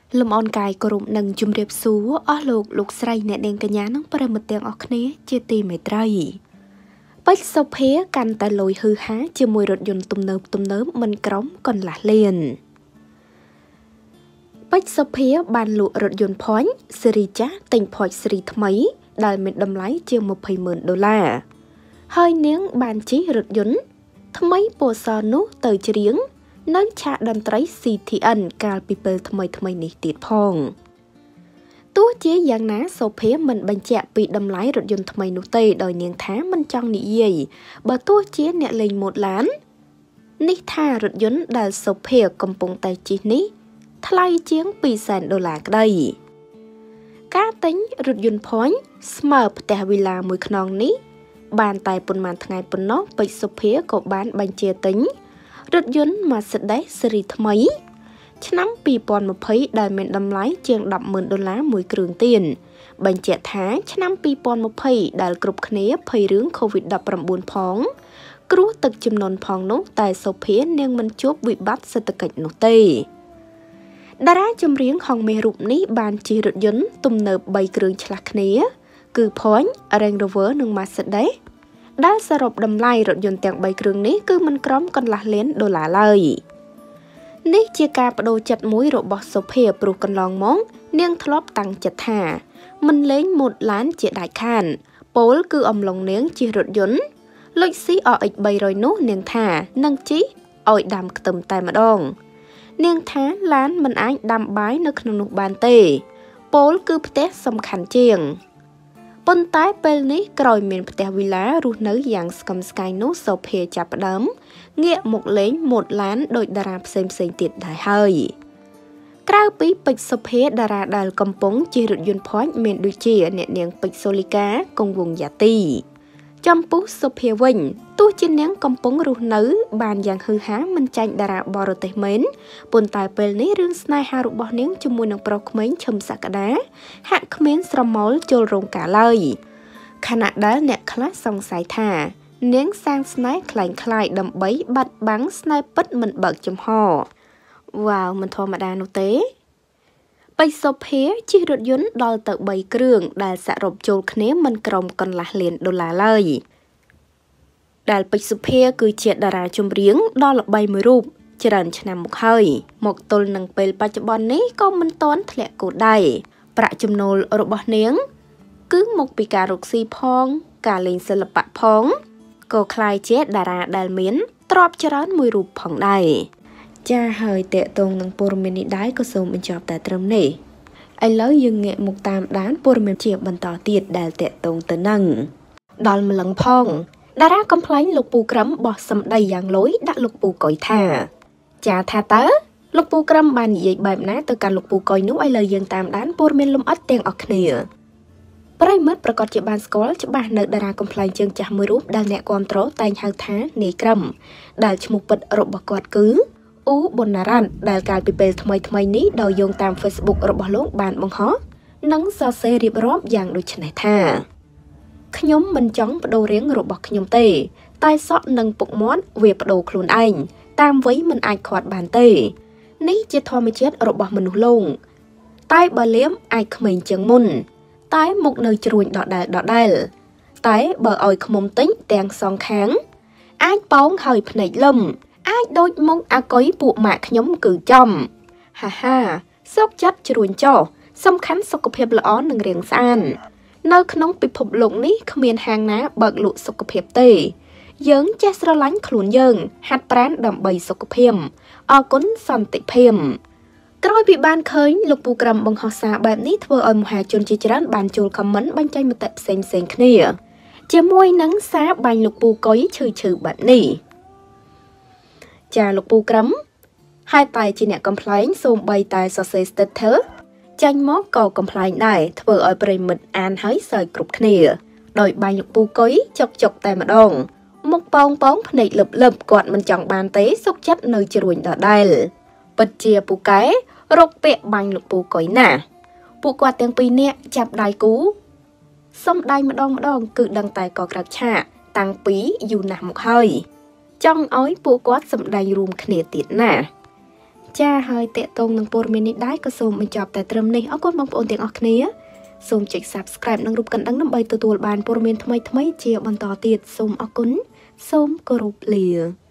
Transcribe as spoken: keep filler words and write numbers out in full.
លំអនកាយក្រុមនឹងជំរាបសួរអស់លោកលោកស្រីអ្នកនាងកញ្ញានឹងប្រិមត្តទាំងអស់គ្នាជាទីមេត្រីបិចសុភាកាន់តែលយហឺហាជាមួយរថយន្តទំនើបទំនើបមិនក្រំកន្លះលានបិចសុភាបានលក់រថយន្ត Point ស៊េរីចាស់ទិញ Point ស៊េរីថ្មីដែលមានតម្លៃជាង ยี่สิบหมื่น ដុល្លារហើយនាងបានជិះរថយន្តថ្មីពណ៌សនោះទៅច្រៀងនៅឆាកតន្ត្រី ซี ที เอ็น កាលពីពេលថ្មីថ្មីនេះទៀតផងទោះជាយ៉ាងណាសូភាមិនបញ្ជាក់ពីតម្លៃរថយន្តថ្មីនោះទេដោយនាងថាមិនចង់និយាយបើទោះជាអ្នកលេងម៉ូតឡាននេះថារថយន្តដែលសូភាកំពុងតែជិះនេះថ្លៃជាង ពីរសែន ដុល្លារក្តីការទិញរថយន្ត Point ស្មើផ្ទះវីឡាមួយខ្នងនេះបានតែប៉ុន្មានថ្ងៃប៉ុណ្ណោះពេជ្រសូភាក៏បានបញ្ជាទិញរថយន្ត Mercedes ស៊េរីថ្មីឆ្នាំ ពីរពាន់ยี่สิบ ដែលមានតម្លៃជាង ដប់ម៉ឺន ដុល្លារមួយគ្រឿងទៀនបញ្ជាក់ថាឆ្នាំ ពីរពាន់ยี่สิบ ដែលគ្រប់គ្នាភ័យរឿង កូវីដ ដប់ប្រាំបួន ផងគ្រោះទឹកជំនន់ផងនោះតែសូភានាងមិនជួបវិបត្តិសេដ្ឋកិច្ចនោះទេតារាចម្រៀងហងមេរូបនេះបានជិះរថយន្តទំនើបបីគ្រឿងឆ្លាស់គ្នាគឺ Point, Range Rover និង Mercedes ដែលសរុបតម្លៃរថយន្តទាំងបីគ្រឿងនេះគឺមិនក្រោមកន្លះលានដុល្លារឡើយនេះជាការបដូរចិត្តមួយរបស់សូភាព្រោះកន្លងមកនាងធ្លាប់តាំងចិត្តថាមិនលេងម៉ូតឡានជាដាច់ខានពោលគឺអំឡុងនាងជិះរថយន្តលុច ซี អារ เอ็กซ์ បីរយ នោះនាងថានឹងជិះឲ្យដាំខ្ទឹមតែម្ដងនាងថាឡានមិនអាចដាំបាយនៅក្នុងនោះបានទេពោលគឺផ្ទះសំខាន់ជាងប៉ុន្តែពេលនេះក្រោយមានផ្ទះវីឡារស់នៅយ៉ាងស្កឹមស្កៃនោះសូភាចាប់ផ្ដើមងាកមកលេងម៉ូតឡានដោយតារាផ្សេងផ្សេងទៀតដែរហើយក្រៅពីពេជ្រសូភាតារាដែលកំពុងជិះរថយន្ត Point មានដូចជាអ្នកនាងពេជ្រសូលីកាគង់វង្សយ៉ាទីចំពោះសូភាវិញទោះជានាងកំពុងរស់នៅបានយ៉ាងហឺហាមិនចាញ់តារាបរទេសមែនប៉ុន្តែពេលនេះរឿងស្នេហារបស់នាងជាមួយនឹងប្រុសក្មេងឈឹមសក្តាហាក់គ្មានស្រមោលចូលរោងការឡើយខណៈដែលអ្នកខ្លះសង្ស័យថានាងសាងស្នេហ៍คล้ายៗដើម្បីបាត់បង់ស្នេហ៍ពិតមិនបើកចំហវ៉ាវមិនធម្មតានោះទេបិចសូភាជិះរថយន្តដល់ទៅបីគ្រឿងដែលសរុបចូលគ្នាមិនក្រោមកន្លះលានដុល្លារឡើយដែលពេជ្រសូភាគឺជាតារាចម្រៀងដ៏ល្បីមួយរូបច្រើនឆ្នាំមកហើយមកទល់នឹងពេលបច្ចុប្បន្ននេះក៏មិនទាន់ធ្លាក់គោដែរប្រាក់ចំណូលរបស់នាងគឺមកពីការរកស៊ីផងការលេងសិល្បៈផងក៏คล้ายជាតារាដែលមានទ្រព្យច្រើនមួយរូបផងដែរចាហើយតេតងនឹងព័ត៌មាននេះដែរក៏សូមបញ្ចប់តែត្រឹមនេះឥឡូវយើងងាកមកតាមដានព័ត៌មានជាបន្តទៀតដែលតេតងទៅនឹងដល់ម្លឹងផងតារាកំ pl ែងលោកពូក្រឹមបោះសម្ដីយ៉ាងលយដាក់លោកពូកុយថាចាថាតើលោកពូក្រឹមបាននិយាយបែបណាទៅកាន់លោកពូកុយនោះឥឡូវយើងតាមដានព័ត៌មានលម្អិតទាំងអស់គ្នាប្រិមិត្តប្រកាសជាបានស្គាល់ច្បាស់នៅតារាកំ pl ែងជើងចាស់មួយរូបដែលអ្នកគាំទ្រតែងហៅថានាយក្រឹមដែលឈ្មោះពិតរបស់គាត់គឺអ៊ូប៊ុនណារ៉ាន់ដែលកាលពីពេលថ្មីថ្មីនេះដោយយោងតាម Facebook របស់លោកបានបង្ហោះនិងសរសេររៀបរាប់យ៉ាងដូចនេះថាខ្ញុំមិនចង់បដូររាងរបស់ខ្ញុំទេតែសក់និងពុកមាត់វាបដូរខ្លួនឯងតាមវ័យមិនអាចខាត់បានទេនេះជាធម្មជាតិរបស់មនុស្សលោកតែបើលៀមអាចក្មេងជាងមុនតែមុខនៅជ្រួញដដែលដដែលតែបើឲ្យឃ្មុំទិញទាំងសងខាងអាចប៉ោងហើយភ្នែកលឹមអាចដូចមុខអាកុយពួកម៉ាក់ខ្ញុំគឺចំហាហាសោកចិត្តជ្រួញចោសំខាន់សុខភាពល្អនិងរាងស្អាតនៅក្នុងពិភពលោកនេះគ្មានហាងណាបើកលក់សុខភាពទេយើងចេះស្រឡាញ់ខ្លួនយើងហាត់ប្រាណដើម្បីសុខភាពអរគុណសន្តិភាពក្រោយពីបានឃើញលោកពូក្រឹមបង្ហោះសារបែបនេះធ្វើឲ្យមហាជនជាច្រើនបានចូលខមមិនបញ្ចេញមតិផ្សេងផ្សេងគ្នាជាមួយនឹងសារបាញ់លោកពូកុយឈឺឈឺបែបនេះចាលោកពូក្រឹមហើយតែជាអ្នកកំ pl ែងសូមបីតែសរសេរ status ចាញ់មកក៏កំ pl ែងដែរធ្វើឲ្យប្រិមិត្តអានហើយសើចគ្រប់គ្នាដោយបាញ់លោកពូកុយចុកចុកតែម្ដងមុខប៉ោងប៉ោងភ្នែកលឹបលឹបគាត់មិនចង់បានទេសុកចិត្តនៅជ្រួញដដែលពិតជាពូកែរកពាក្យបាញ់លោកពូកុយណាស់ពួកគាត់ទាំងពីរនាក់ចាប់ដៃគូសុំដៃម្ដងម្ដងគឺដឹងតែក៏ក្រាបឆាកតាំងពីយូរណាស់មកហើយចង់ឲ្យពួកគាត់សម្ដែងរួមគ្នាទៀតណាចាហើយតេតងនឹងព័ត៌មាននេះដែរក៏សូមបញ្ចប់តែត្រឹមនេះអរគុណបងប្អូនទាំងអស់គ្នាសូមចុច Subscribe និងរូបកណ្ដឹងដើម្បីទទួលបានព័ត៌មានថ្មីៗជាបន្តទៀតសូមអរគុណសូមគោរពលា